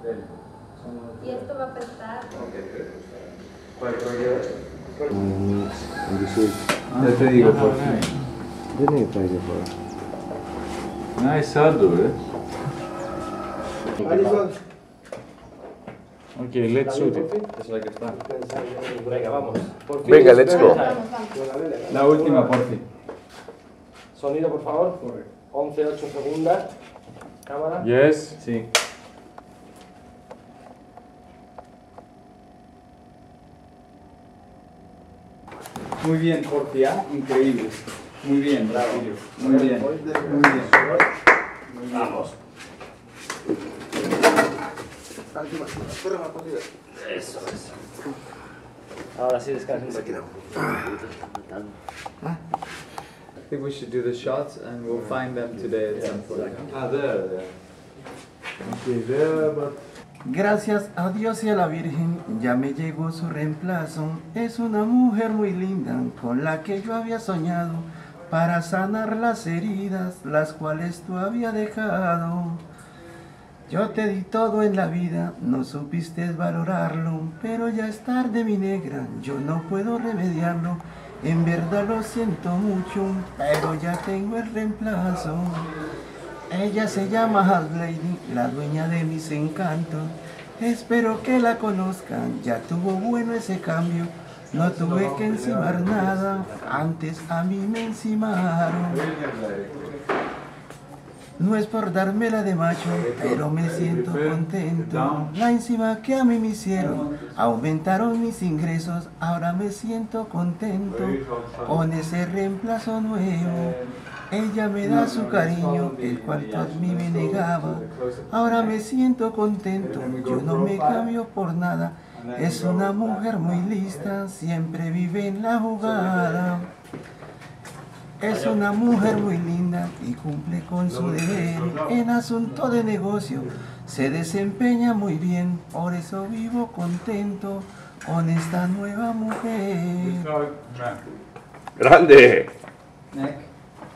Y esto va a apestar. Ya te digo por fin. Nice hardware, eh? Okay, let's shoot it. Venga, vamos. Venga, let's go. La última, por fin. Sonido, por favor. 11-8 segundos. Cámara. Yes. Sí. Muy bien, Porfi, ¿ah? Increíble. Muy bien, bravo. Muy bien. Muy bien. Vamos. Eso es. Ahora sí descansa un poquito. I think we should do the shots and we'll find them today at some point. There. Okay, there, but... Gracias a Dios y a la Virgen, ya me llegó su reemplazo. Es una mujer muy linda, con la que yo había soñado, para sanar las heridas, las cuales tú habías dejado. Yo te di todo en la vida, no supiste valorarlo, pero ya es tarde, mi negra, yo no puedo remediarlo. En verdad lo siento mucho, pero ya tengo el reemplazo. Ella se llama Hot Lady, la dueña de mis encantos. Espero que la conozcan, ya tuvo bueno ese cambio. No tuve que encimar nada, antes a mí me encimaron. No es por dármela de macho, pero me siento contento. La encima que a mí me hicieron, aumentaron mis ingresos, ahora me siento contento. Con ese reemplazo nuevo, ella me da su cariño, el cual tú a mí me negaba. Ahora me siento contento, yo no me cambio por nada. Es una mujer muy lista, siempre vive en la jugada. Es una mujer muy linda y cumple con su deber en asunto de negocio. Se desempeña muy bien, por eso vivo contento con esta nueva mujer. Grande. Neck.